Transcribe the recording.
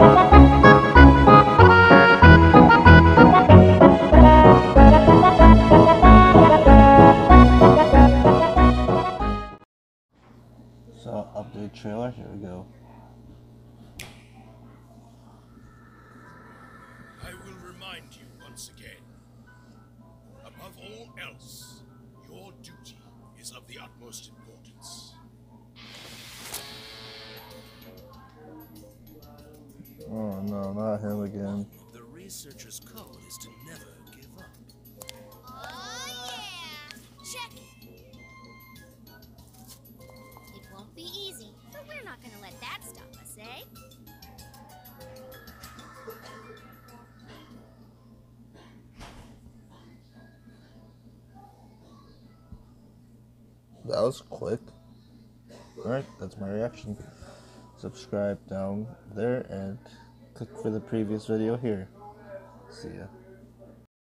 So, update trailer, here we go. I will remind you once again. Above all else, your duty is of the utmost importance. Oh no, not him again. The researcher's code is to never give up. Oh yeah! Check it! It won't be easy, but we're not gonna let that stop us, eh? That was quick. Alright, that's my reaction. Subscribe down there and click for the previous video here. See ya.